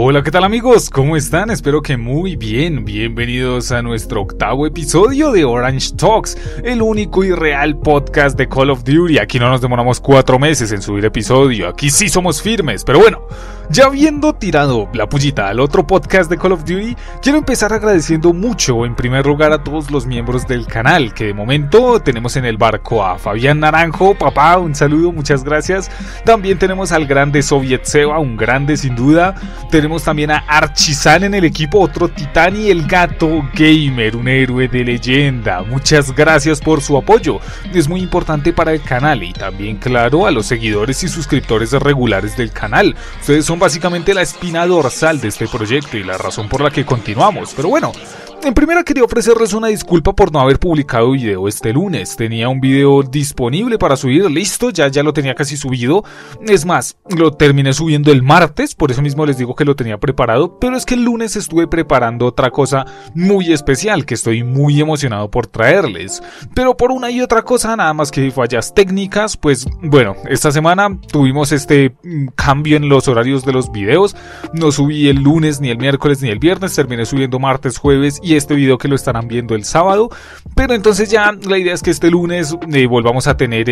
Hola, ¿qué tal amigos? ¿Cómo están? Espero que muy bien. Bienvenidos a nuestro 8º episodio de Orange Talks, el único y real podcast de Call of Duty. Aquí no nos demoramos 4 meses en subir episodio, aquí sí somos firmes. Pero bueno, ya habiendo tirado la pullita al otro podcast de Call of Duty, quiero empezar agradeciendo mucho en primer lugar a todos los miembros del canal, que de momento tenemos en el barco a Fabián Naranjo, papá, un saludo, muchas gracias. También tenemos al grande Soviet Seba, un grande sin duda. Tenemos también a Archizan en el equipo, otro titán, y el Gato Gamer, un héroe de leyenda. Muchas gracias por su apoyo, es muy importante para el canal. Y también, claro, a los seguidores y suscriptores regulares del canal. Ustedes son básicamente la espina dorsal de este proyecto y la razón por la que continuamos. Pero bueno, en primera quería ofrecerles una disculpa por no haber publicado video este lunes. Tenía un video disponible para subir, listo, ya lo tenía casi subido. Es más, lo terminé subiendo el martes, por eso mismo les digo que lo tenía preparado. Pero es que el lunes estuve preparando otra cosa muy especial que estoy muy emocionado por traerles. Pero por una y otra cosa, nada más que fallas técnicas, pues bueno, esta semana tuvimos este cambio en los horarios de los videos. No subí el lunes, ni el miércoles, ni el viernes, terminé subiendo martes, jueves y este video que lo estarán viendo el sábado. Pero entonces ya la idea es que este lunes volvamos a tener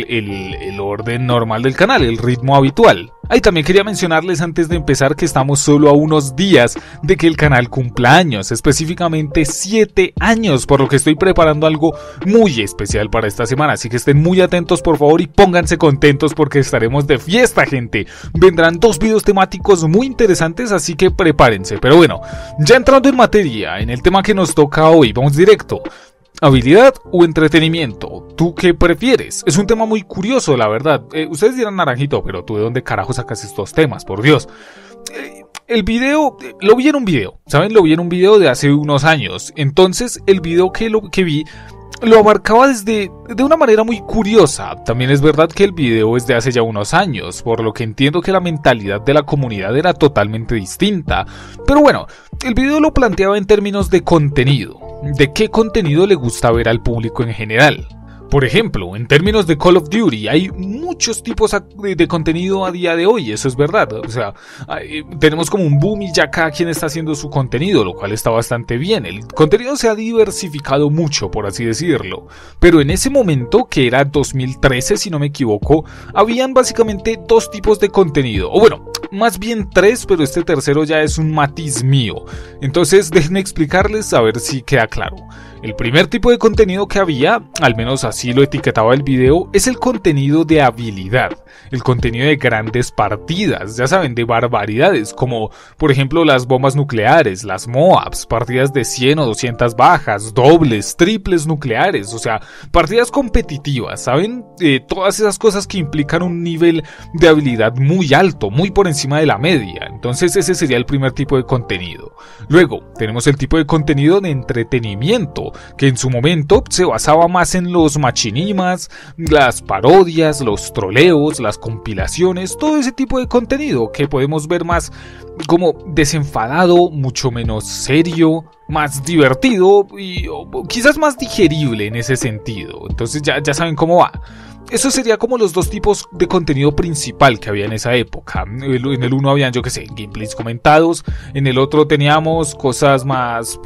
el orden normal del canal, el ritmo habitual. Ahí también quería mencionarles antes de empezar que estamos solo a unos días de que el canal cumpla años, específicamente 7 años, por lo que estoy preparando algo muy especial para esta semana, así que estén muy atentos por favor y pónganse contentos porque estaremos de fiesta, gente. Vendrán 2 videos temáticos muy interesantes, así que prepárense. Pero bueno, ya entrando en materia, en el tema que nos toca hoy, vamos directo. ¿Habilidad o entretenimiento? ¿Tú qué prefieres? Es un tema muy curioso, la verdad. Ustedes dirán, Naranjito, pero ¿tú de dónde carajo sacas estos temas? Por Dios. El video, lo vi en un video, ¿saben? Lo vi en un video de hace unos años. Entonces, el video que vi lo abarcaba de una manera muy curiosa. También es verdad que el video es de hace ya unos años, por lo que entiendo que la mentalidad de la comunidad era totalmente distinta. Pero bueno, el video lo planteaba en términos de contenido. ¿De qué contenido le gusta ver al público en general? Por ejemplo, en términos de Call of Duty, hay muchos tipos de contenido a día de hoy, eso es verdad. O sea, tenemos como un boom y ya cada quien está haciendo su contenido, lo cual está bastante bien. El contenido se ha diversificado mucho, por así decirlo. Pero en ese momento, que era 2013 si no me equivoco, habían básicamente 2 tipos de contenido. O bueno, más bien 3, pero este tercero ya es un matiz mío. Entonces déjenme explicarles a ver si queda claro. El primer tipo de contenido que había, al menos así lo etiquetaba el video, es el contenido de habilidad, el contenido de grandes partidas, ya saben, de barbaridades, como por ejemplo las bombas nucleares, las MOABs, partidas de 100 o 200 bajas, dobles, triples nucleares, o sea, partidas competitivas, ¿saben? Todas esas cosas que implican un nivel de habilidad muy alto, muy por encima de la media. Entonces ese sería el primer tipo de contenido. Luego tenemos el tipo de contenido de entretenimiento, que en su momento se basaba más en los machinimas, las parodias, los troleos, las compilaciones, todo ese tipo de contenido que podemos ver más como desenfadado, mucho menos serio, más divertido y quizás más digerible en ese sentido. Entonces ya saben cómo va. Eso sería como los 2 tipos de contenido principal que había en esa época. En el uno habían, yo que sé, gameplays comentados. En el otro teníamos cosas más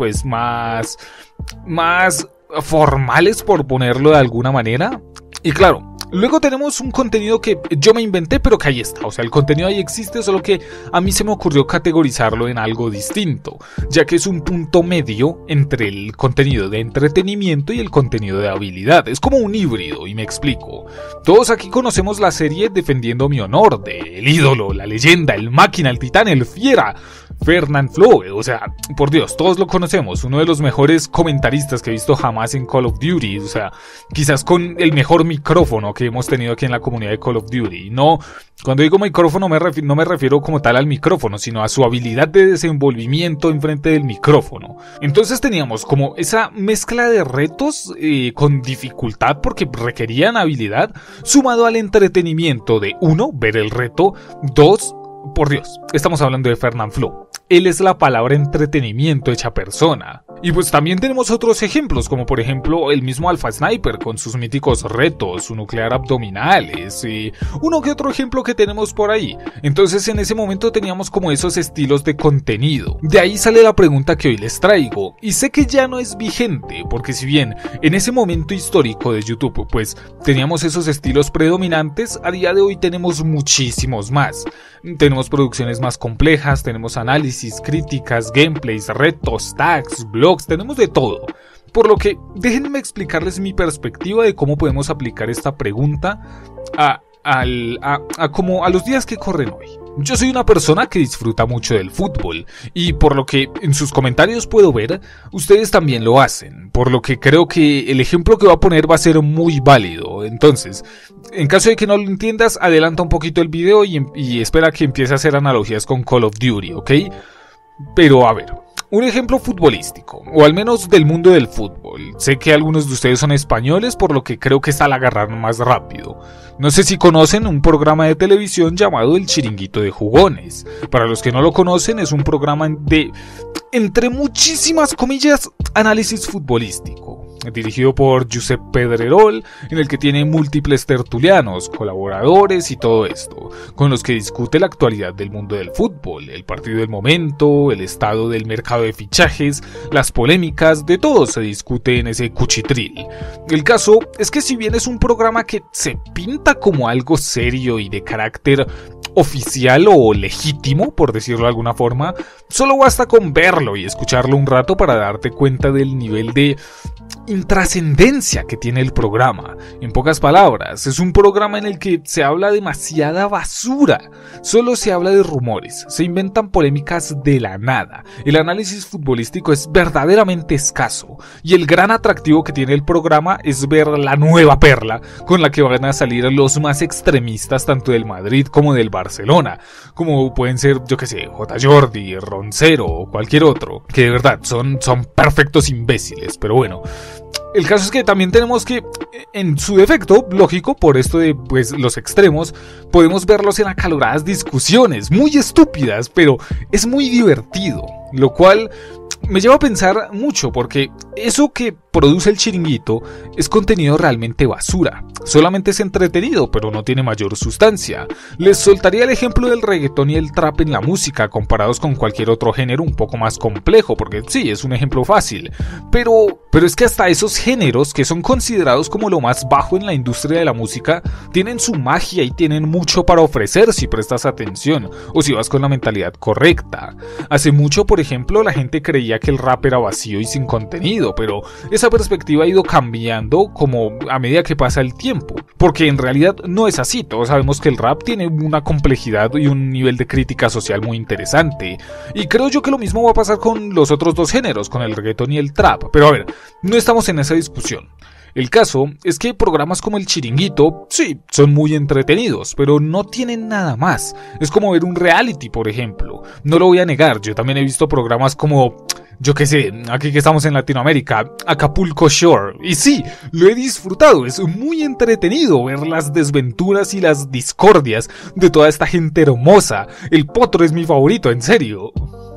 formales, por ponerlo de alguna manera. Y claro, luego tenemos un contenido que yo me inventé, pero que ahí está. O sea, el contenido ahí existe, solo que a mí se me ocurrió categorizarlo en algo distinto, ya que es un punto medio entre el contenido de entretenimiento y el contenido de habilidad. Es como un híbrido, y me explico. Todos aquí conocemos la serie Defendiendo mi honor, de el ídolo, la leyenda, el máquina, el titán, el fiera, Fernand Floe. O sea, por Dios, todos lo conocemos. Uno de los mejores comentaristas que he visto jamás en Call of Duty. O sea, quizás con el mejor micrófono que hemos tenido aquí en la comunidad de Call of Duty. No, cuando digo micrófono no me refiero como tal al micrófono, sino a su habilidad de desenvolvimiento enfrente del micrófono. Entonces teníamos como esa mezcla de retos con dificultad porque requerían habilidad, sumado al entretenimiento de 1, ver el reto, 2, por Dios, estamos hablando de Fernand Floe. él es la palabra entretenimiento hecha persona. Y pues también tenemos otros ejemplos, como por ejemplo el mismo Alpha Sniper con sus míticos retos, su nuclear abdominales y uno que otro ejemplo que tenemos por ahí. Entonces en ese momento teníamos como esos estilos de contenido. De ahí sale la pregunta que hoy les traigo, y sé que ya no es vigente, porque si bien en ese momento histórico de YouTube pues teníamos esos estilos predominantes, a día de hoy tenemos muchísimos más. Tenemos producciones más complejas, tenemos análisis, críticas, gameplays, retos, tags, blogs, tenemos de todo. Por lo que déjenme explicarles mi perspectiva de cómo podemos aplicar esta pregunta a los días que corren hoy. Yo soy una persona que disfruta mucho del fútbol y por lo que en sus comentarios puedo ver, ustedes también lo hacen, por lo que creo que el ejemplo que voy a poner va a ser muy válido. Entonces, en caso de que no lo entiendas, adelanta un poquito el video y espera que empiece a hacer analogías con Call of Duty, ¿ok? Pero a ver, un ejemplo futbolístico, o al menos del mundo del fútbol. Sé que algunos de ustedes son españoles, por lo que creo que es al agarrar más rápido. No sé si conocen un programa de televisión llamado El Chiringuito de Jugones. Para los que no lo conocen, es un programa de, entre muchísimas comillas, análisis futbolístico. Dirigido por Josep Pedrerol, en el que tiene múltiples tertulianos, colaboradores y todo esto, con los que discute la actualidad del mundo del fútbol, el partido del momento, el estado del mercado de fichajes, las polémicas, de todo se discute en ese cuchitril. El caso es que si bien es un programa que se pinta como algo serio y de carácter oficial o legítimo, por decirlo de alguna forma, solo basta con verlo y escucharlo un rato para darte cuenta del nivel de intrascendencia que tiene el programa. En pocas palabras, es un programa en el que se habla demasiada basura, solo se habla de rumores, se inventan polémicas de la nada, el análisis futbolístico es verdaderamente escaso y el gran atractivo que tiene el programa es ver la nueva perla con la que van a salir los más extremistas tanto del Madrid como del Barcelona, como pueden ser, yo que sé, J. Jordi, Roncero o cualquier otro, que de verdad son perfectos imbéciles, pero bueno. El caso es que también tenemos que, en su defecto, lógico, por esto de pues los extremos, podemos verlos en acaloradas discusiones, muy estúpidas, pero es muy divertido, lo cual me lleva a pensar mucho, porque eso que produce el Chiringuito es contenido realmente basura. Solamente es entretenido, pero no tiene mayor sustancia. Les soltaría el ejemplo del reggaetón y el trap en la música, comparados con cualquier otro género un poco más complejo, porque sí, es un ejemplo fácil. Pero es que hasta esos géneros, que son considerados como lo más bajo en la industria de la música, tienen su magia y tienen mucho para ofrecer si prestas atención, o si vas con la mentalidad correcta. Hace mucho, por ejemplo, la gente creía que el rap era vacío y sin contenido, pero esa perspectiva ha ido cambiando como a medida que pasa el tiempo, porque en realidad no es así. Todos sabemos que el rap tiene una complejidad y un nivel de crítica social muy interesante, y creo yo que lo mismo va a pasar con los otros dos géneros, con el reggaetón y el trap, pero a ver, no estamos en esa discusión. El caso es que programas como El Chiringuito, sí, son muy entretenidos, pero no tienen nada más. Es como ver un reality, por ejemplo. No lo voy a negar, yo también he visto programas como, yo qué sé, aquí que estamos en Latinoamérica, Acapulco Shore. Y sí, lo he disfrutado, es muy entretenido ver las desventuras y las discordias de toda esta gente hermosa. El Potro es mi favorito, en serio.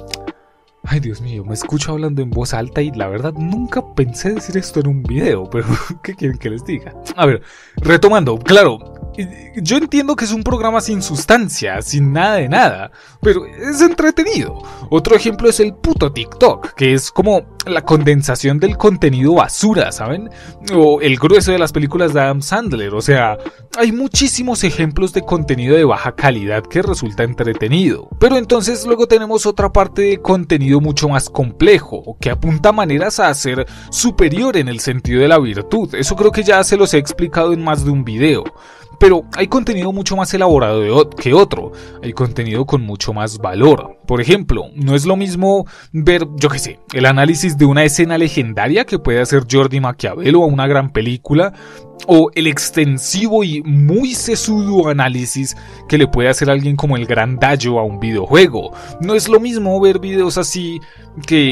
Ay, Dios mío, me escucho hablando en voz alta y la verdad nunca pensé decir esto en un video, pero ¿qué quieren que les diga? A ver, retomando, claro, yo entiendo que es un programa sin sustancia, sin nada de nada, pero es entretenido. Otro ejemplo es el puto TikTok, que es como la condensación del contenido basura, ¿saben? O el grueso de las películas de Adam Sandler, o sea, hay muchísimos ejemplos de contenido de baja calidad que resulta entretenido. Pero entonces luego tenemos otra parte de contenido mucho más complejo, que apunta maneras a ser superior en el sentido de la virtud. Eso creo que ya se los he explicado en más de un video. Pero hay contenido mucho más elaborado que otro, hay contenido con mucho más valor. Por ejemplo, no es lo mismo ver, yo qué sé, el análisis de una escena legendaria que puede hacer Jordi Maquiavelo a una gran película, o el extensivo y muy sesudo análisis que le puede hacer alguien como el Gran Dayo a un videojuego. No es lo mismo ver videos así que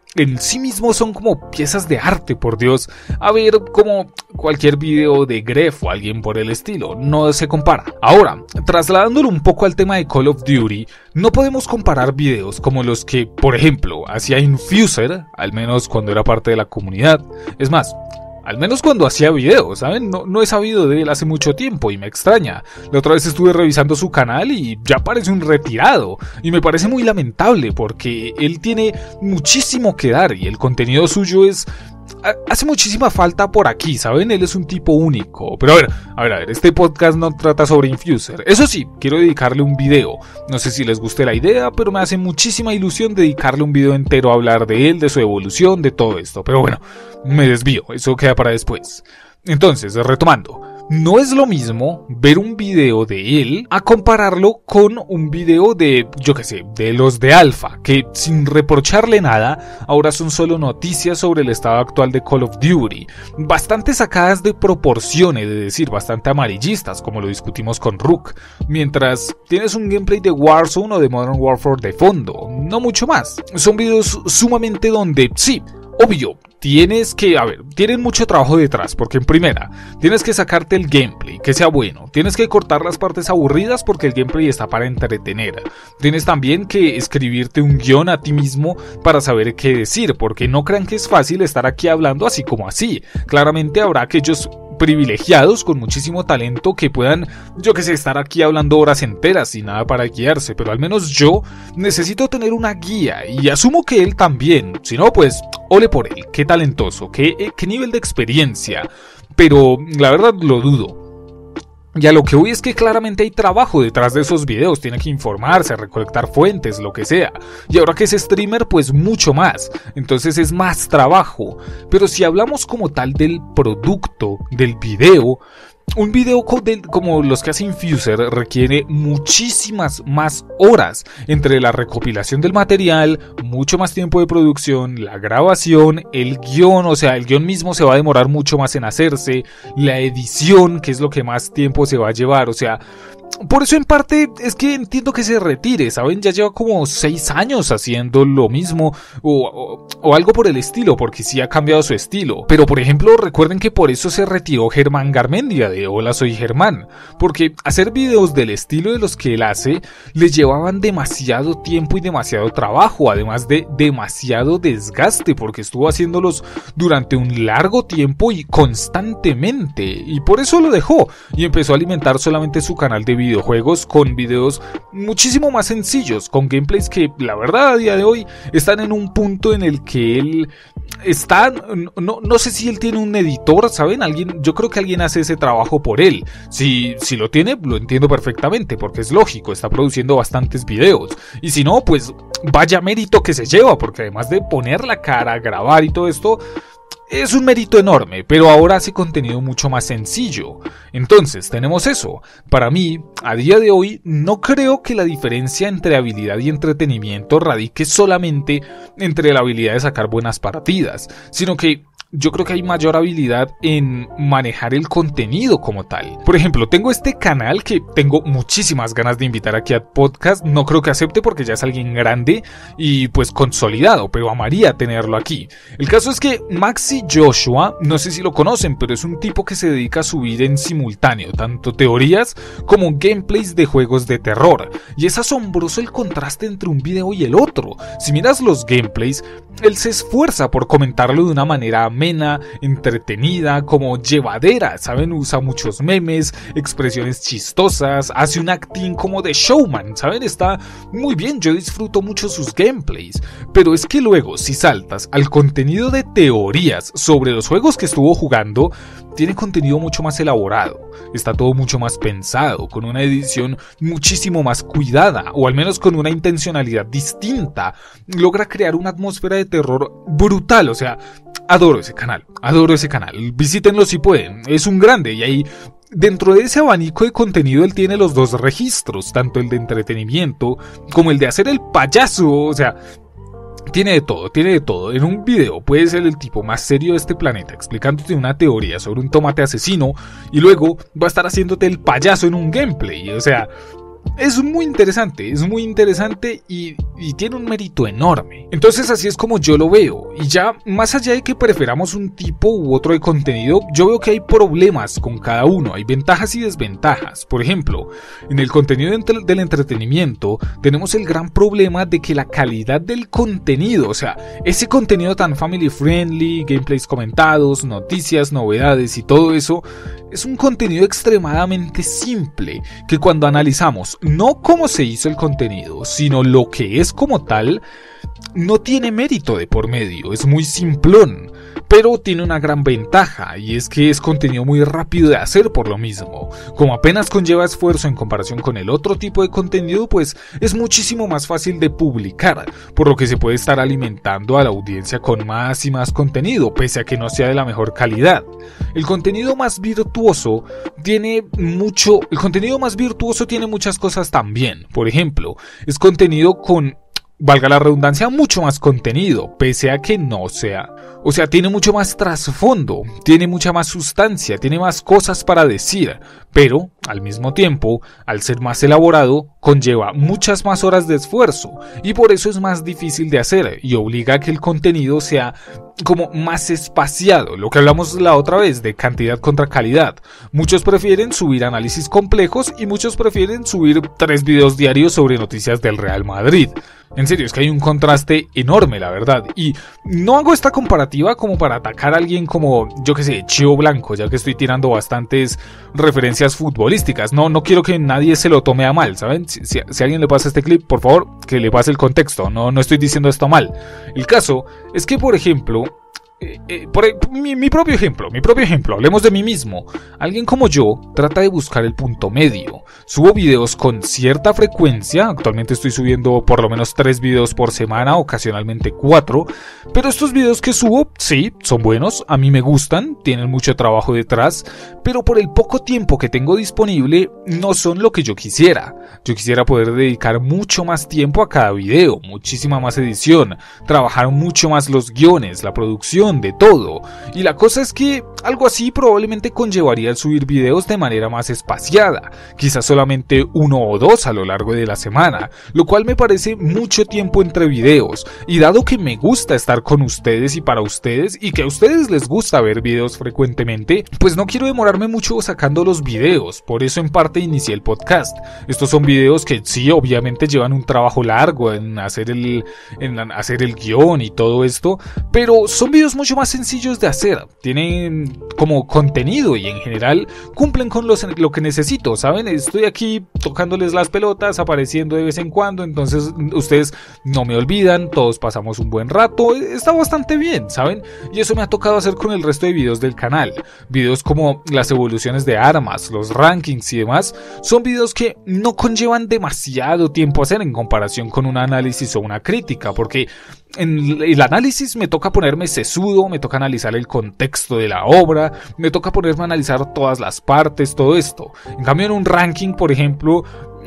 en sí mismos son como piezas de arte, por Dios, a ver como cualquier video de Gref o alguien por el estilo, no se compara. Ahora, trasladándolo un poco al tema de Call of Duty, no podemos comparar videos como los que, por ejemplo, hacía Infuser, al menos cuando era parte de la comunidad. Es más, al menos cuando hacía videos, ¿saben? No he sabido de él hace mucho tiempo y me extraña. La otra vez estuve revisando su canal y ya parece un retirado. Y me parece muy lamentable porque él tiene muchísimo que dar y el contenido suyo hace muchísima falta por aquí, ¿saben? Él es un tipo único. Pero a ver, este podcast no trata sobre Infuser. Eso sí, quiero dedicarle un video. No sé si les guste la idea, pero me hace muchísima ilusión dedicarle un video entero a hablar de él, de su evolución, de todo esto. Pero bueno, me desvío, eso queda para después. Entonces, retomando. No es lo mismo ver un video de él a compararlo con un video de, yo qué sé, de los de Alpha, que sin reprocharle nada, ahora son solo noticias sobre el estado actual de Call of Duty, bastante sacadas de proporciones, de decir, bastante amarillistas, como lo discutimos con Rook, mientras tienes un gameplay de Warzone o de Modern Warfare de fondo, no mucho más. Son videos sumamente donde, sí, obvio, tienen mucho trabajo detrás, porque en primera, tienes que sacarte el gameplay, que sea bueno, tienes que cortar las partes aburridas porque el gameplay está para entretener, tienes también que escribirte un guión a ti mismo para saber qué decir, porque no crean que es fácil estar aquí hablando así como así, claramente habrá aquellos privilegiados con muchísimo talento que puedan, yo que sé, estar aquí hablando horas enteras sin nada para guiarse, pero al menos yo necesito tener una guía y asumo que él también, si no pues ole por él, qué talentoso, qué nivel de experiencia, pero la verdad lo dudo. Y a lo que voy es que claramente hay trabajo detrás de esos videos, tiene que informarse, recolectar fuentes, lo que sea. Y ahora que es streamer, pues mucho más. Entonces es más trabajo. Pero si hablamos como tal del producto, del video, un video como los que hace Infuser requiere muchísimas más horas entre la recopilación del material, mucho más tiempo de producción, la grabación, el guión, o sea, el guión mismo se va a demorar mucho más en hacerse, la edición, que es lo que más tiempo se va a llevar, o sea, por eso en parte es que entiendo que se retire, ¿saben? Ya lleva como 6 años haciendo lo mismo o algo por el estilo, porque sí ha cambiado su estilo. Pero por ejemplo, recuerden que por eso se retiró Germán Garmendia de Hola Soy Germán, porque hacer videos del estilo de los que él hace le llevaban demasiado tiempo y demasiado trabajo, además de demasiado desgaste, porque estuvo haciéndolos durante un largo tiempo y constantemente, y por eso lo dejó y empezó a alimentar solamente su canal de videojuegos con videos muchísimo más sencillos, con gameplays que la verdad a día de hoy están en un punto en el que él está, no sé si él tiene un editor, ¿saben? Yo creo que alguien hace ese trabajo por él. Si lo tiene, lo entiendo perfectamente, porque es lógico, está produciendo bastantes videos. Y si no, pues vaya mérito que se lleva, porque además de poner la cara, grabar y todo esto, es un mérito enorme, pero ahora hace contenido mucho más sencillo. Entonces, tenemos eso. Para mí, a día de hoy, no creo que la diferencia entre habilidad y entretenimiento radique solamente entre la habilidad de sacar buenas partidas, sino que yo creo que hay mayor habilidad en manejar el contenido como tal. Por ejemplo, tengo este canal que tengo muchísimas ganas de invitar aquí a podcast. No creo que acepte porque ya es alguien grande y pues consolidado, pero amaría tenerlo aquí. El caso es que Maxi Joshua, no sé si lo conocen, pero es un tipo que se dedica a subir en simultáneo tanto teorías como gameplays de juegos de terror. Y es asombroso el contraste entre un video y el otro. Si miras los gameplays, él se esfuerza por comentarlo de una manera amena, entretenida, como llevadera, ¿saben? Usa muchos memes, expresiones chistosas, hace un acting como de showman, ¿saben? Está muy bien, yo disfruto mucho sus gameplays, pero es que luego, si saltas al contenido de teorías sobre los juegos que estuvo jugando, tiene contenido mucho más elaborado, está todo mucho más pensado, con una edición muchísimo más cuidada, o al menos con una intencionalidad distinta, logra crear una atmósfera de terror brutal, o sea, adoro ese canal, visítenlo si pueden, es un grande y ahí dentro de ese abanico de contenido él tiene los dos registros, tanto el de entretenimiento como el de hacer el payaso, o sea, tiene de todo. En un video puede ser el tipo más serio de este planeta explicándote una teoría sobre un tomate asesino y luego va a estar haciéndote el payaso en un gameplay, o sea, es muy interesante y y tiene un mérito enorme. Entonces así es como yo lo veo, y ya más allá de que preferamos un tipo u otro de contenido, yo veo que hay problemas con cada uno, hay ventajas y desventajas. Por ejemplo, en el contenido del entretenimiento tenemos el gran problema de que la calidad del contenido, o sea, ese contenido tan family friendly, gameplays comentados, noticias, novedades y todo eso, es un contenido extremadamente simple, que cuando analizamos no cómo se hizo el contenido, sino lo que es como tal, no tiene mérito de por medio, es muy simplón, pero tiene una gran ventaja, y es que es contenido muy rápido de hacer por lo mismo. Como apenas conlleva esfuerzo en comparación con el otro tipo de contenido, pues es muchísimo más fácil de publicar, por lo que se puede estar alimentando a la audiencia con más y más contenido, pese a que no sea de la mejor calidad. El contenido más virtuoso tiene muchas cosas también. Por ejemplo, es contenido con, valga la redundancia, mucho más contenido, pese a que no sea. O sea, tiene mucho más trasfondo, tiene mucha más sustancia, tiene más cosas para decir, pero al mismo tiempo, al ser más elaborado, conlleva muchas más horas de esfuerzo, y por eso es más difícil de hacer y obliga a que el contenido sea como más espaciado, lo que hablamos la otra vez de cantidad contra calidad. Muchos prefieren subir análisis complejos y muchos prefieren subir 3 videos diarios sobre noticias del Real Madrid. En serio, es que hay un contraste enorme, la verdad. Y no hago esta comparativa como para atacar a alguien como, yo que sé, Chío Blanco, ya que estoy tirando bastantes referencias futbolísticas. No quiero que nadie se lo tome a mal, ¿saben? Si a alguien le pasa este clip, por favor, que le pase el contexto. No estoy diciendo esto mal. El caso es que, por ejemplo, mi propio ejemplo, hablemos de mí mismo. Alguien como yo trata de buscar el punto medio. Subo videos con cierta frecuencia, actualmente estoy subiendo por lo menos 3 videos por semana, ocasionalmente 4, pero estos videos que subo, sí, son buenos, a mí me gustan, tienen mucho trabajo detrás, pero por el poco tiempo que tengo disponible, no son lo que yo quisiera. Yo quisiera poder dedicar mucho más tiempo a cada video, muchísima más edición, trabajar mucho más los guiones, la producción, de todo. Y la cosa es que algo así probablemente conllevaría el subir videos de manera más espaciada, quizás solamente 1 o 2 a lo largo de la semana, lo cual me parece mucho tiempo entre videos, y dado que me gusta estar con ustedes y para ustedes, y que a ustedes les gusta ver videos frecuentemente, pues no quiero demorarme mucho sacando los videos, por eso en parte inicié el podcast. Estos son videos que sí, obviamente llevan un trabajo largo en hacer el guión y todo esto, pero son videos mucho más sencillos de hacer, tienen como contenido y en general cumplen con lo que necesito, ¿saben? Estoy aquí tocándoles las pelotas, apareciendo de vez en cuando, entonces ustedes no me olvidan, todos pasamos un buen rato, está bastante bien, ¿saben? Y eso me ha tocado hacer con el resto de videos del canal, videos como las evoluciones de armas, los rankings y demás, son videos que no conllevan demasiado tiempo hacer en comparación con un análisis o una crítica, porque en el análisis me toca ponerme sesudo, me toca analizar el contexto de la obra, me toca ponerme a analizar todas las partes, todo esto. En cambio en un ranking, por ejemplo,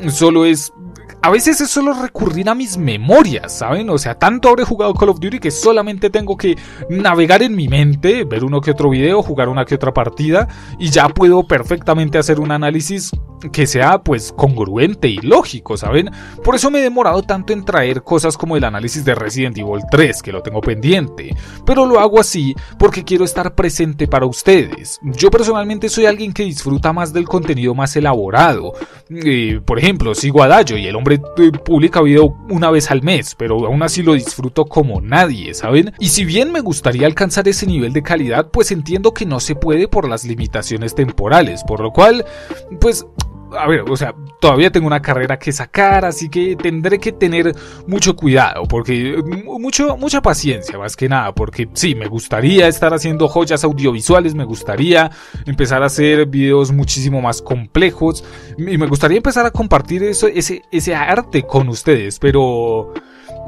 a veces es solo recurrir a mis memorias, ¿saben? O sea, tanto habré jugado Call of Duty que solamente tengo que navegar en mi mente, ver uno que otro video, jugar una que otra partida y ya puedo perfectamente hacer un análisis que sea pues congruente y lógico, ¿saben? Por eso me he demorado tanto en traer cosas como el análisis de Resident Evil 3, que lo tengo pendiente, pero lo hago así porque quiero estar presente para ustedes. Yo personalmente soy alguien que disfruta más del contenido más elaborado. Por ejemplo, sigo a Dayo y el hombre publica video una vez al mes, pero aún así lo disfruto como nadie, ¿saben? Y si bien me gustaría alcanzar ese nivel de calidad, pues entiendo que no se puede por las limitaciones temporales, por lo cual, pues, a ver, o sea, todavía tengo una carrera que sacar, así que tendré que tener mucho cuidado, porque mucha paciencia más que nada, porque sí, me gustaría estar haciendo joyas audiovisuales, me gustaría empezar a hacer videos muchísimo más complejos, y me gustaría empezar a compartir ese arte con ustedes, pero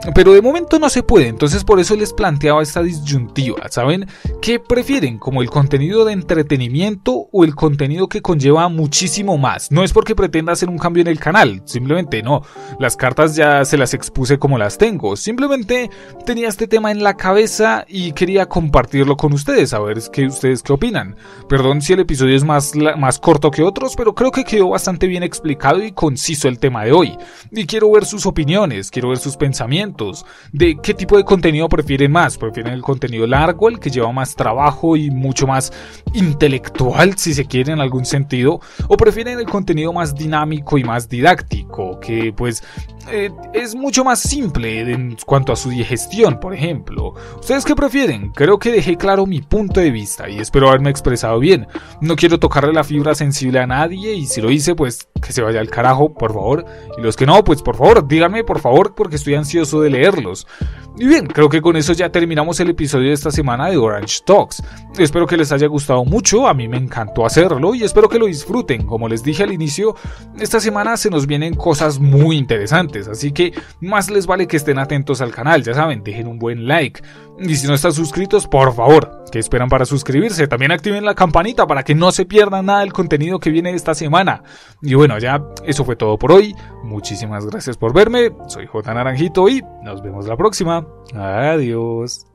pero de momento no se puede, entonces por eso les planteaba esta disyuntiva, ¿saben? ¿Qué prefieren? ¿Como el contenido de entretenimiento o el contenido que conlleva muchísimo más? No es porque pretenda hacer un cambio en el canal, simplemente no, las cartas ya se las expuse como las tengo, simplemente tenía este tema en la cabeza y quería compartirlo con ustedes, a ver ustedes qué opinan. Perdón si el episodio es más corto que otros, pero creo que quedó bastante bien explicado y conciso el tema de hoy, y quiero ver sus opiniones, quiero ver sus pensamientos, de qué tipo de contenido prefieren más. ¿Prefieren el contenido largo, el que lleva más trabajo y mucho más intelectual, si se quiere en algún sentido? ¿O prefieren el contenido más dinámico y más didáctico, que pues es mucho más simple en cuanto a su digestión, por ejemplo? ¿Ustedes qué prefieren? Creo que dejé claro mi punto de vista y espero haberme expresado bien. No quiero tocarle la fibra sensible a nadie y si lo hice, pues que se vaya al carajo, por favor. Y los que no, pues por favor, díganme por favor, porque estoy ansioso de leerlos. Y bien, creo que con eso ya terminamos el episodio de esta semana de Orange Talks. Espero que les haya gustado mucho, a mí me encantó hacerlo y espero que lo disfruten. Como les dije al inicio, esta semana se nos vienen cosas muy interesantes, así que más les vale que estén atentos al canal, ya saben, dejen un buen like. Y si no están suscritos, por favor, ¿qué esperan para suscribirse? También activen la campanita para que no se pierdan nada del contenido que viene esta semana. Y bueno, ya eso fue todo por hoy. Muchísimas gracias por verme. Soy J Naranjito y nos vemos la próxima. Adiós.